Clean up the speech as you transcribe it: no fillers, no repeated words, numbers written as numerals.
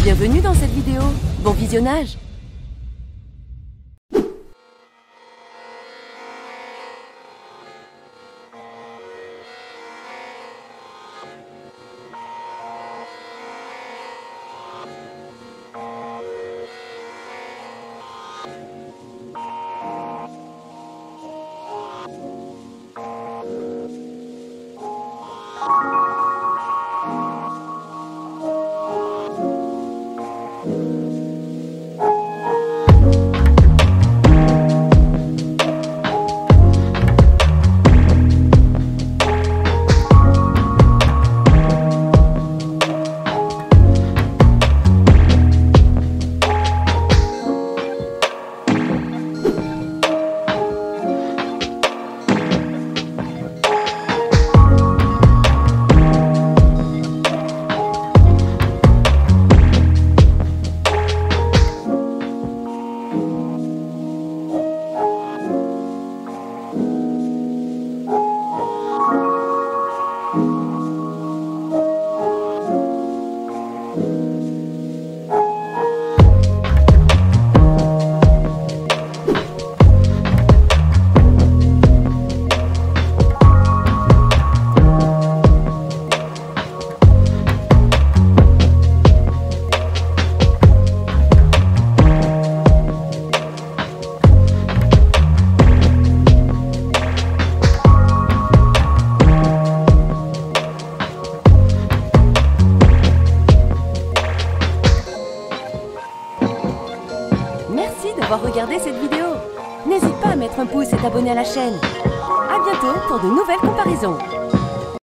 Bienvenue dans cette vidéo. Bon visionnage. Merci d'avoir regardé cette vidéo. N'hésite pas à mettre un pouce et t'abonner à la chaîne. À bientôt pour de nouvelles comparaisons.